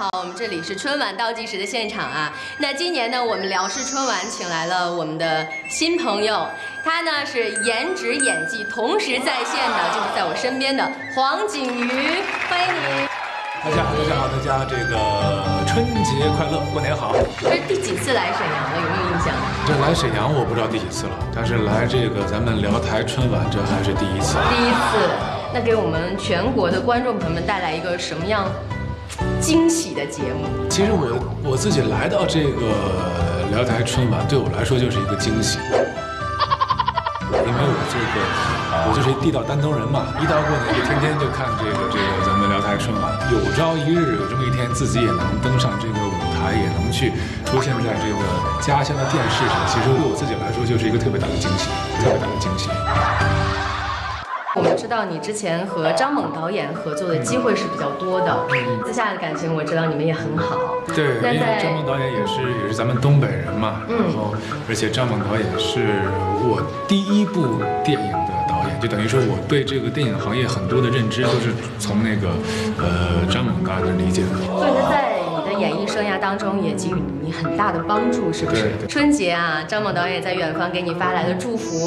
好，我们这里是春晚倒计时的现场啊。那今年呢，我们辽视春晚请来了我们的新朋友，他呢是颜值演技同时在线的，就是在我身边的黄景瑜，欢迎你。 大家好，大家这个春节快乐，过年好。 这是第几次来沈阳了？有没有印象？ 这来沈阳我不知道第几次了，但是来这个咱们辽台春晚这还是第一次。 第一次，那给我们全国的观众朋友们带来一个什么样惊喜的节目？ 其实我自己来到这个辽台春晚，对我来说就是一个惊喜，因为我就是一地道丹东人嘛，一到过年就天天就看这个咱们辽台春晚，有朝一日有这么一天自己也能登上这个舞台，也能去出现在这个家乡的电视上，其实对我自己来说就是一个特别大的惊喜，特别大的惊喜。 我们知道你之前和张猛导演合作的机会是比较多的，私下的感情我知道你们也很好。 对，因为张猛导演也是咱们东北人嘛，然后而且张猛导演是我第一部电影的导演，就等于说我对这个电影行业很多的认知都是从那个张猛导演那理解的。 所以呢，在你的演艺生涯当中也给予你很大的帮助，是不是？春节啊，张猛导演在远方给你发来了祝福。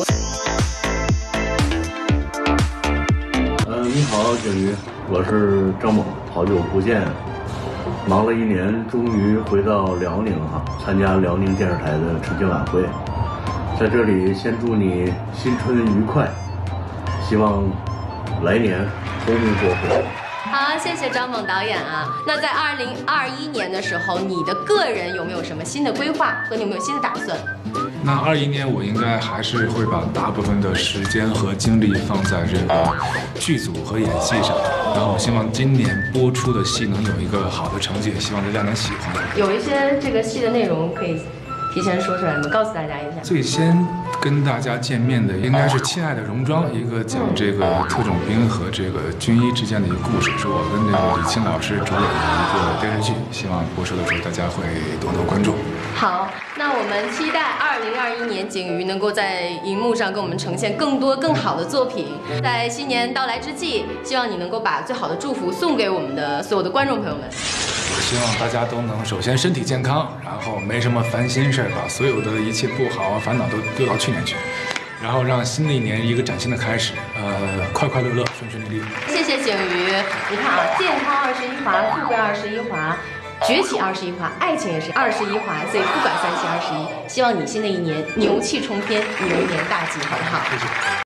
你好，景瑜，我是张猛，好久不见，忙了一年，终于回到辽宁参加辽宁电视台的春节晚会，在这里先祝你新春愉快，希望来年红红火火。 好，谢谢张猛导演啊。那在2021年的时候，你的个人有没有什么新的规划和你有没有新的打算？ 那21年我应该还是会把大部分的时间和精力放在这个剧组和演戏上，然后我希望今年播出的戏能有一个好的成绩，希望大家能喜欢。 有一些这个戏的内容可以提前说出来吗？告诉大家一下。 最先跟大家见面的应该是《亲爱的戎装》，一个讲这个特种兵和这个军医之间的一个故事，是我跟这个李沁老师主演的一个电视剧，希望播出的时候大家会多多关注。 好，那我们期待2021年景瑜能够在荧幕上给我们呈现更多更好的作品。在新年到来之际，希望你能够把最好的祝福送给我们的所有的观众朋友们。 我希望大家都能首先身体健康，然后没什么烦心事儿，把所有的一切不好啊烦恼都丢到去年去，然后让新的一年一个崭新的开始，快快乐乐，顺顺利利。谢谢景瑜，你看啊，健康21华，富贵21华。崛起21华，爱情也是21华，所以不管37、21，希望你新的一年牛气冲天，牛年大吉，好不好？ 谢谢。